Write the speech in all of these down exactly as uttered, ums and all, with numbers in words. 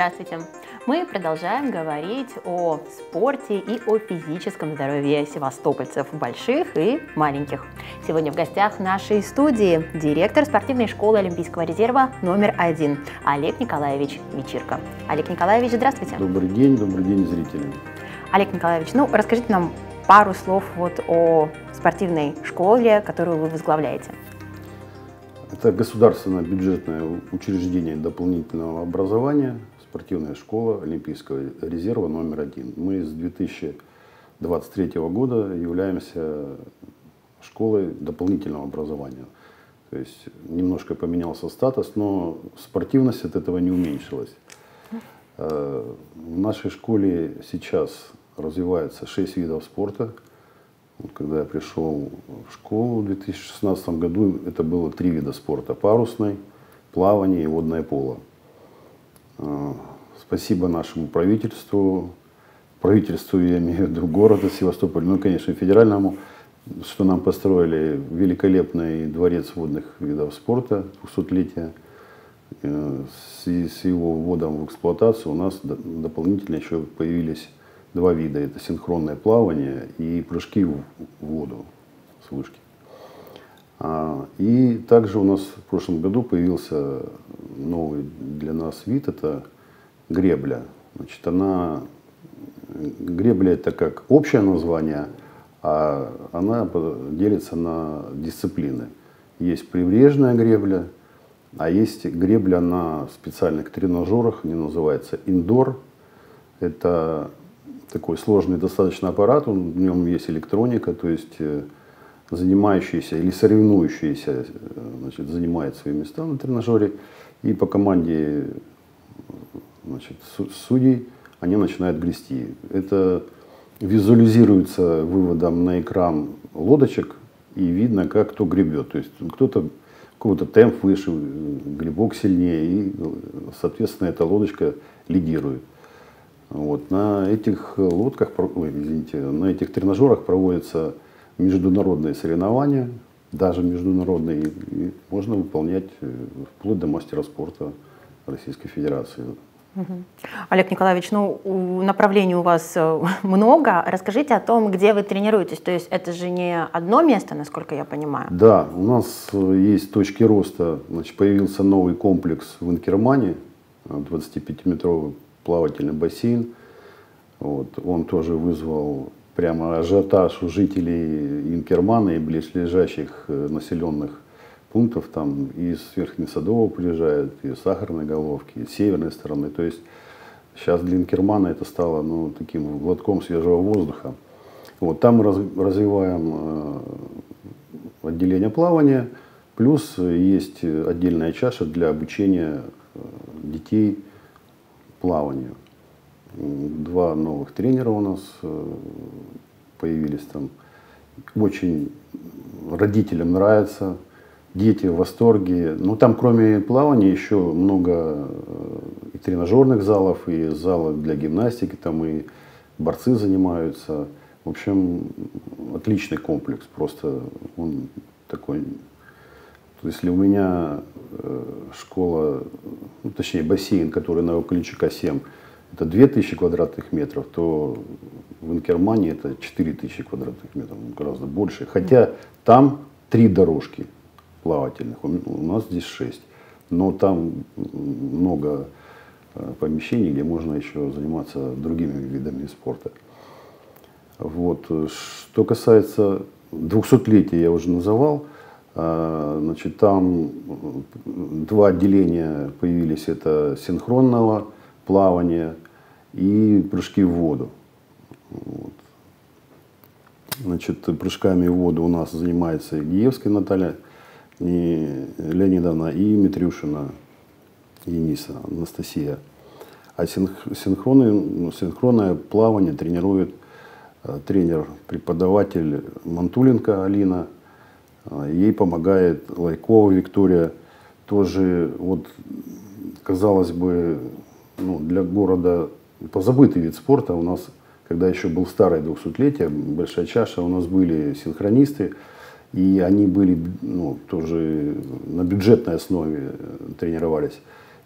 Здравствуйте! Мы продолжаем говорить о спорте и о физическом здоровье севастопольцев, больших и маленьких. Сегодня в гостях нашей студии директор спортивной школы Олимпийского резерва номер один Олег Николаевич Вечирко. Олег Николаевич, здравствуйте! Добрый день, добрый день, зрители! Олег Николаевич, ну расскажите нам пару слов вот о спортивной школе, которую вы возглавляете. Это государственное бюджетное учреждение дополнительного образования, спортивная школа Олимпийского резерва номер один. Мы с две тысячи двадцать третьего года являемся школой дополнительного образования. То есть немножко поменялся статус, но спортивность от этого не уменьшилась. В нашей школе сейчас развивается шесть видов спорта. Когда я пришел в школу в две тысячи шестнадцатом году, это было три вида спорта: парусный, плавание и водное поло. Спасибо нашему правительству, правительству, я имею в виду города Севастополь, ну и, конечно, федеральному, что нам построили великолепный дворец водных видов спорта двухсотлетия. С его вводом в эксплуатацию у нас дополнительно еще появились два вида. Это синхронное плавание и прыжки в воду с вышки. И также у нас в прошлом году появился новый для нас вид. Это гребля. Значит, она, гребля это как общее название, а она делится на дисциплины. Есть прибрежная гребля, а есть гребля на специальных тренажерах, они называются индор. Это такой сложный достаточно аппарат, он, в нем есть электроника, то есть занимающиеся или соревнующиеся, значит, занимают свои места на тренажере, и по команде, значит, судей они начинают грести. Это визуализируется выводом на экран лодочек, и видно, как кто гребет. То есть кто-то, у кого-то темп выше, гребок сильнее, и, соответственно, эта лодочка лидирует. Вот. На этих лодках, ой, извините, на этих тренажерах проводятся международные соревнования, даже международные, и можно выполнять вплоть до мастера спорта Российской Федерации. Угу. Олег Николаевич, ну направлений у вас много. Расскажите о том, где вы тренируетесь. То есть это же не одно место, насколько я понимаю. Да, у нас есть точки роста. Значит, появился новый комплекс в Инкермане, двадцатипятиметровый плавательный бассейн. Вот. Он тоже вызвал прямо ажиотаж у жителей Инкермана и близлежащих населенных пунктов. Там и с Верхнесадового приезжают, и с Сахарной Головки, и с северной стороны. То есть сейчас для Инкермана это стало, ну, таким глотком свежего воздуха. Вот. Там мы раз, развиваем э, отделение плавания, плюс есть отдельная чаша для обучения э, детей плаванию. Два новых тренера у нас появились там. Очень родителям нравится, дети в восторге. Но там кроме плавания еще много и тренажерных залов, и залов для гимнастики, там и борцы занимаются. В общем, отличный комплекс, просто он такой. Если у меня э, школа, ну, точнее бассейн, который на Окольничука семь, это две тысячи квадратных метров, то в Инкермане это четыре тысячи квадратных метров, гораздо больше. Хотя там три дорожки плавательных, у нас здесь шесть. Но там много э, помещений, где можно еще заниматься другими видами спорта. Вот. Что касается двухсотлетия, я уже называл. Значит, там два отделения появились: это синхронного плавания и прыжки в воду. Вот. Значит, прыжками в воду у нас занимается Гиевская Наталья Леонидовна и Митрюшина Ениса Анастасия. А синхронное, синхронное плавание тренирует тренер-преподаватель Мантуленко Алина. Ей помогает Лайкова Виктория. Тоже, вот, казалось бы, ну, для города позабытый вид спорта. У нас, когда еще был старое двухсотлетие, большая чаша, у нас были синхронисты. И они были, ну, тоже на бюджетной основе тренировались.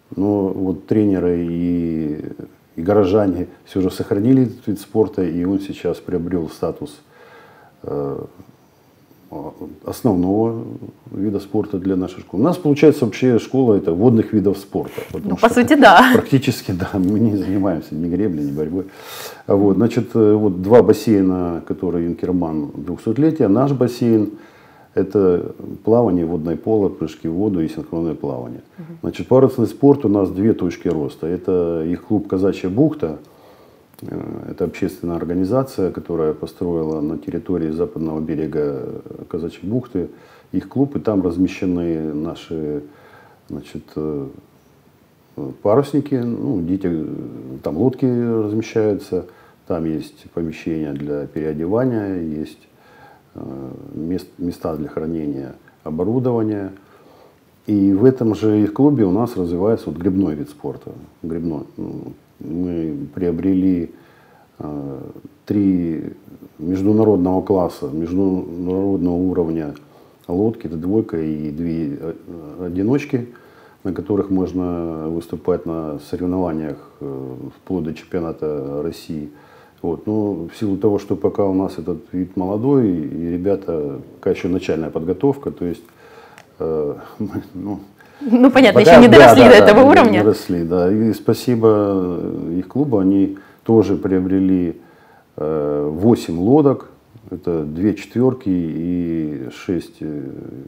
Но вот тренеры и, и горожане все же сохранили этот вид спорта, и он сейчас приобрел статус э, основного вида спорта для нашей школы. У нас, получается, вообще школа это водных видов спорта. Ну, по сути, да. Практически, да, мы не занимаемся ни греблей, ни борьбой. Вот, значит, вот два бассейна, которые Инкерман двухсотлетия, наш бассейн – это плавание, водное поло, прыжки в воду и синхронное плавание. Значит, парусный спорт у нас две точки роста. Это их клуб «Казачья бухта». Это общественная организация, которая построила на территории западного берега Казачьей бухты их клуб, и там размещены наши, значит, парусники, ну, дети, там лодки размещаются, там есть помещения для переодевания, есть мест, места для хранения оборудования. И в этом же их клубе у нас развивается вот гребной вид спорта. Гребной. Мы приобрели э, три международного класса, международного уровня лодки, это двойка и две одиночки, на которых можно выступать на соревнованиях э, вплоть до чемпионата России. Вот. Но в силу того, что пока у нас этот вид молодой, и ребята, пока еще начальная подготовка, то есть э, ну, Ну, понятно, пока, еще не доросли да, до да, этого да, уровня. Не доросли, да. И спасибо их клубу, они тоже приобрели э, восемь лодок, это две четверки и шесть э,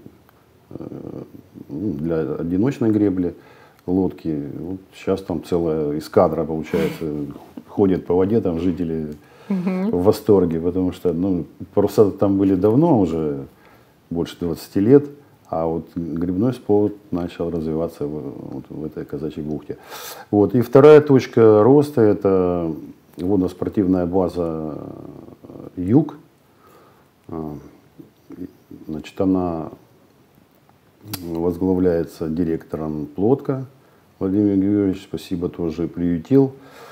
ну, для одиночной гребли лодки. Вот сейчас там целая эскадра, получается, ходит по воде, там жители угу. в восторге, потому что ну, паруса там были давно, уже больше двадцати лет. А вот гребной спорт начал развиваться в, вот, в этой Казачьей бухте. Вот. И вторая точка роста – это водно-спортивная база «Юг». Значит, она возглавляется директором Плотко. Владимир Георгиевич, спасибо, тоже приютил.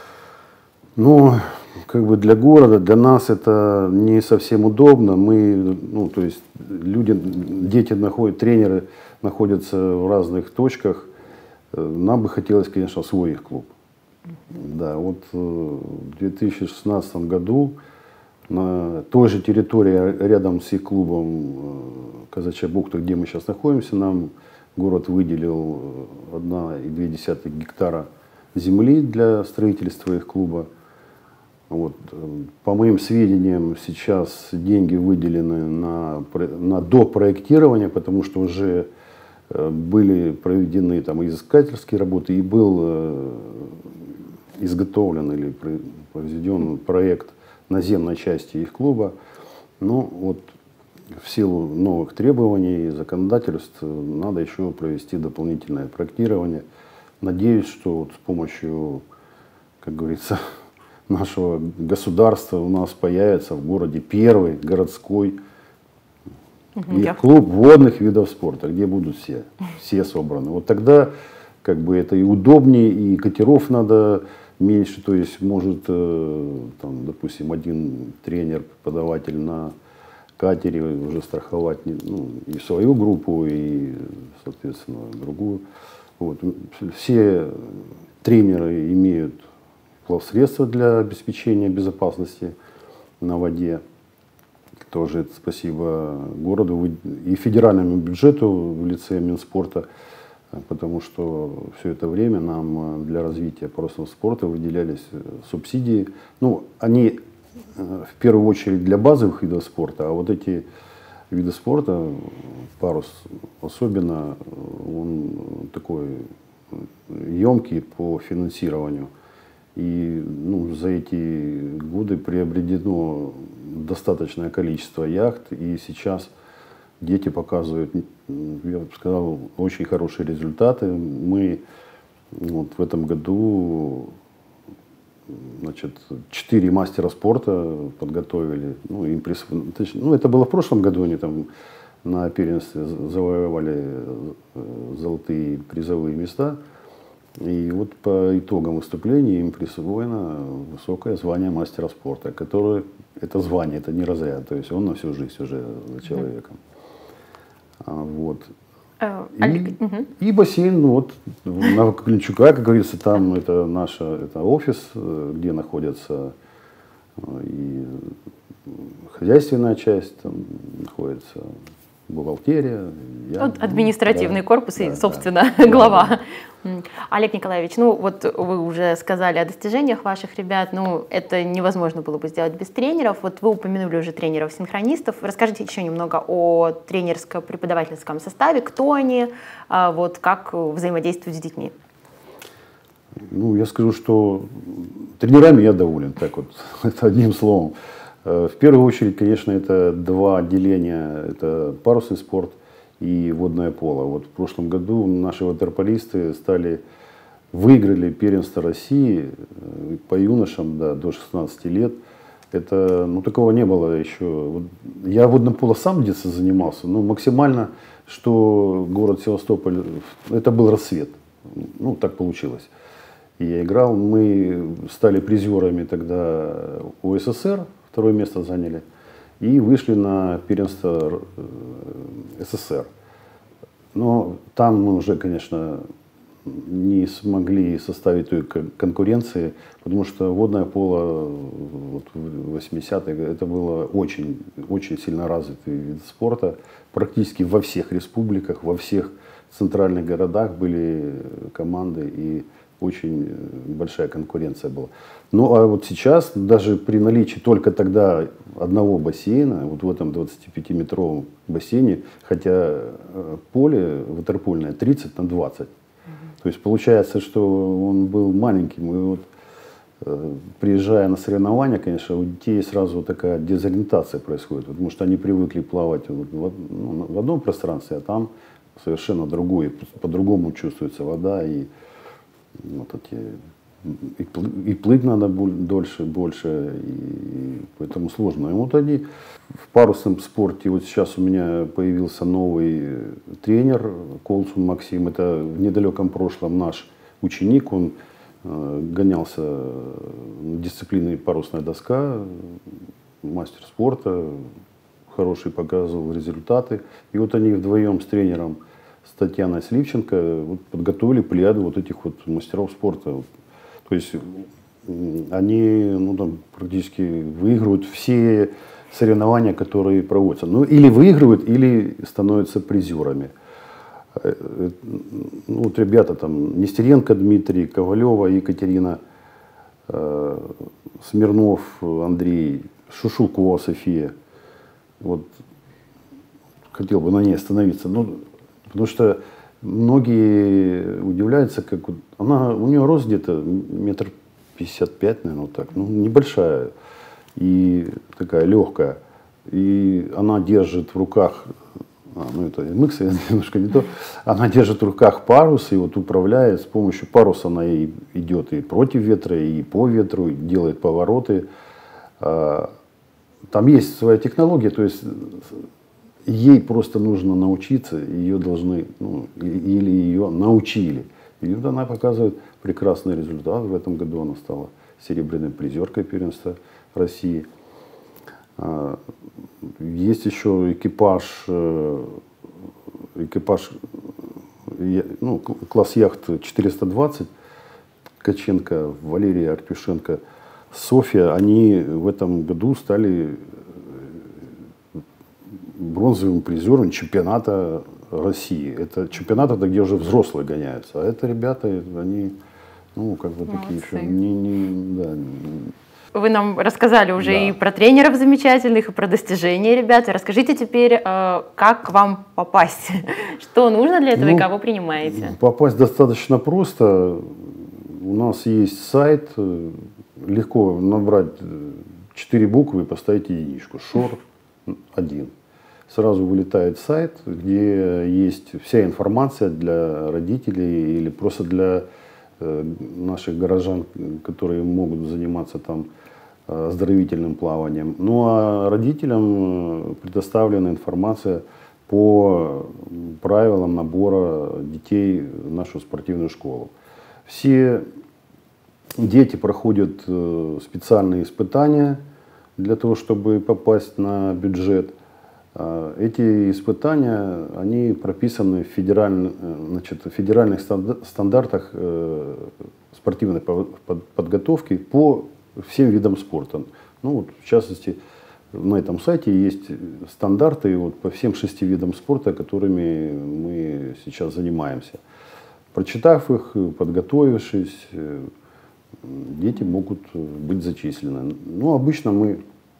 Но как бы для города, для нас это не совсем удобно. Мы, ну, то есть люди, дети находят, тренеры находятся в разных точках. Нам бы хотелось, конечно, свой их клуб. Да, вот в две тысячи шестнадцатом году на той же территории рядом с их клубом Казачья бухта, где мы сейчас находимся, нам город выделил одна и две десятых гектара земли для строительства их клуба. Вот. По моим сведениям, сейчас деньги выделены на, на допроектирование, потому что уже были проведены там изыскательские работы и был изготовлен или произведен проект наземной части их клуба. Но вот в силу новых требований и законодательств надо еще провести дополнительное проектирование. Надеюсь, что вот с помощью, как говорится, нашего государства у нас появится в городе первый городской угу, их клуб водных видов спорта, где будут все, все собраны. Вот тогда как бы это и удобнее, и катеров надо меньше, то есть может, там, допустим, один тренер, преподаватель на катере уже страховать ну, и свою группу, и, соответственно, другую. Вот. Все тренеры имеют плавсредства для обеспечения безопасности на воде. Тоже это спасибо городу и федеральному бюджету в лице Минспорта, потому что все это время нам для развития парусного спорта выделялись субсидии. Ну, они в первую очередь для базовых видов спорта, а вот эти виды спорта, парус особенно, он такой емкий по финансированию. И ну, за эти годы приобретено достаточное количество яхт, и сейчас дети показывают, я бы сказал, очень хорошие результаты. Мы вот в этом году значит, четыре мастера спорта подготовили. Ну, им присв... ну, это было в прошлом году, они там на первенстве завоевали золотые призовые места. И вот по итогам выступления им присвоено высокое звание мастера спорта, которое, это звание, это не разряд, то есть он на всю жизнь уже за человеком. А, вот. И, и бассейн, ну, вот, на Клинчука, как говорится, там это наш это офис, где находится и хозяйственная часть, там находится бухгалтерия. Я, вот административный да, корпус и, да, собственно, да, глава. Да. Олег Николаевич, ну вот вы уже сказали о достижениях ваших ребят, ну это невозможно было бы сделать без тренеров. Вот вы упомянули уже тренеров-синхронистов. Расскажите еще немного о тренерско-преподавательском составе, кто они, вот как взаимодействуют с детьми. Ну, я скажу, что тренерами я доволен, так вот, это одним словом. В первую очередь, конечно, это два отделения, это парусный спорт и водное поло. Вот в прошлом году наши ватерполисты стали, выиграли первенство России по юношам, да, до шестнадцати лет. Это, ну, такого не было еще. Вот я водным поло сам в детстве занимался, но максимально, что город Севастополь, это был рассвет. Ну, так получилось. И я играл, мы стали призерами тогда УССР, второе место заняли. И вышли на первенство СССР. Но там мы уже, конечно, не смогли составить той конкуренции, потому что водное поло вот, в восьмидесятые это было очень, очень сильно развитый вид спорта. Практически во всех республиках, во всех центральных городах были команды, и очень большая конкуренция была. Ну а вот сейчас, даже при наличии только тогда одного бассейна, вот в этом двадцатипятиметровом бассейне, хотя поле ватерпольное тридцать на двадцать. Mm-hmm. То есть получается, что он был маленьким. И вот э, приезжая на соревнования, конечно, у детей сразу такая дезориентация происходит, потому что они привыкли плавать вот в, ну, в одном пространстве, а там совершенно другое, по-другому чувствуется вода, и вот эти, и, плыть, и плыть надо дольше, больше, и поэтому сложно. И вот они в парусном спорте, вот сейчас у меня появился новый тренер, Колсун Максим, это в недалеком прошлом наш ученик, он э, гонялся дисциплиной парусная доска, мастер спорта, хороший показывал результаты. И вот они вдвоем с тренером, с Татьяной Сливченко, вот, подготовили плеяду вот этих вот мастеров спорта. Вот. То есть они, ну, там, практически выигрывают все соревнования, которые проводятся. Ну, или выигрывают, или становятся призерами. Ну, вот ребята там, Нестеренко Дмитрий, Ковалева Екатерина, э, Смирнов Андрей, Шушукова София. Вот. Хотел бы на ней остановиться. Ну, потому что многие удивляются, как вот она, у нее рост где-то метр пятьдесят пять, наверное, вот так, ну, небольшая и такая легкая. И она держит в руках, а, ну это мыкс, немножко не то, она держит в руках парус и вот управляет с помощью паруса, она и идет и против ветра, и по ветру, и делает повороты. Там есть своя технология, то есть ей просто нужно научиться, ее должны, ну, или ее научили. И вот она показывает прекрасный результат. В этом году она стала серебряной призеркой первенства России. Есть еще экипаж, экипаж, ну, класс яхт четыреста двадцать, Ткаченко, Валерия Артюшенко, Софья. Они в этом году стали бронзовым призером чемпионата России. Это чемпионат, это где уже взрослые гоняются. А это ребята, они, ну, как бы такие еще не, не, да. Вы нам рассказали уже да. и про тренеров замечательных, и про достижения ребят. Расскажите теперь, как к вам попасть? Что нужно для этого, ну, и кого принимаете? Попасть достаточно просто. У нас есть сайт. Легко набрать четыре буквы и поставить единичку. Шор один. Сразу вылетает сайт, где есть вся информация для родителей или просто для э, наших горожан, которые могут заниматься там оздоровительным плаванием. Ну а родителям предоставлена информация по правилам набора детей в нашу спортивную школу. Все дети проходят специальные испытания для того, чтобы попасть на бюджет. Эти испытания, они прописаны в, федераль, значит, в федеральных стандартах спортивной подготовки по всем видам спорта. Ну, вот, в частности, на этом сайте есть стандарты вот, по всем шести видам спорта, которыми мы сейчас занимаемся. Прочитав их, подготовившись, дети могут быть зачислены. Ну, обычно мы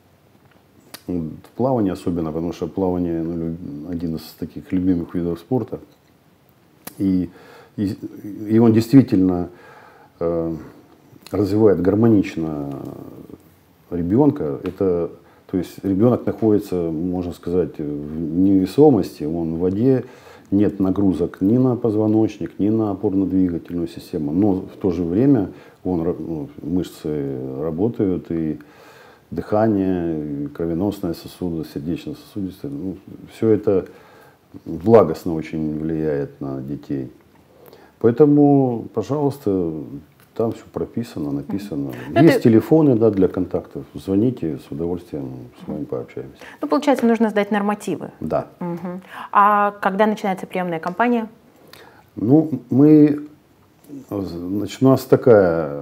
в плавании особенно, потому что плавание ну, один из таких любимых видов спорта. И, и, и он действительно э, развивает гармонично ребенка. Это, то есть ребенок находится, можно сказать, в невесомости, он в воде, нет нагрузок ни на позвоночник, ни на опорно-двигательную систему. Но в то же время он, ну, мышцы работают, и дыхание, и кровеносные сосуды, сердечно-сосудистые. Ну, все это благостно очень влияет на детей. Поэтому, пожалуйста, там все прописано, написано. Ну, есть это... телефоны, да, для контактов. Звоните, с удовольствием с вами пообщаемся. Ну, получается, нужно сдать нормативы. Да. Угу. А когда начинается приемная кампания? Ну, мы... Значит, у нас такая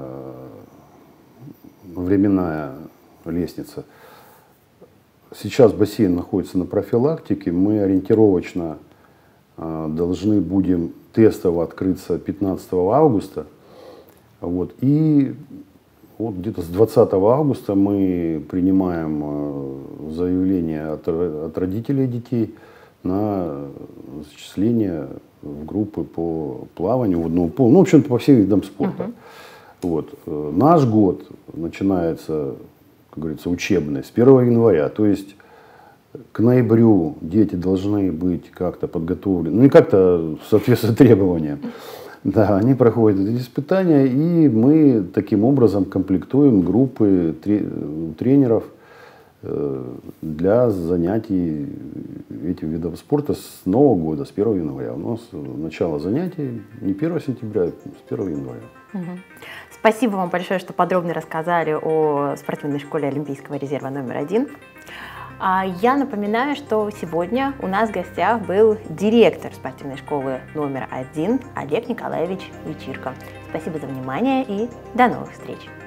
временная лестница. Сейчас бассейн находится на профилактике. Мы ориентировочно э, должны будем тестово открыться пятнадцатого августа. Вот. И вот где-то с двадцатого августа мы принимаем э, заявление от, от родителей детей на зачисление в группы по плаванию, водному полу, ну, в общем-то, по всем видам спорта. Uh-huh. Вот. Наш год начинается, как говорится, учебный с первого января, то есть к ноябрю дети должны быть как-то подготовлены, ну, не как-то соответствует требованиям. Да, они проходят эти испытания, и мы таким образом комплектуем группы тренеров для занятий этим видом спорта с Нового года, с первого января. У нас начало занятий не первого сентября, а с первого января. Угу. Спасибо вам большое, что подробно рассказали о спортивной школе Олимпийского резерва номер один. Я напоминаю, что сегодня у нас в гостях был директор спортивной школы номер один Олег Николаевич Вечирко. Спасибо за внимание и до новых встреч!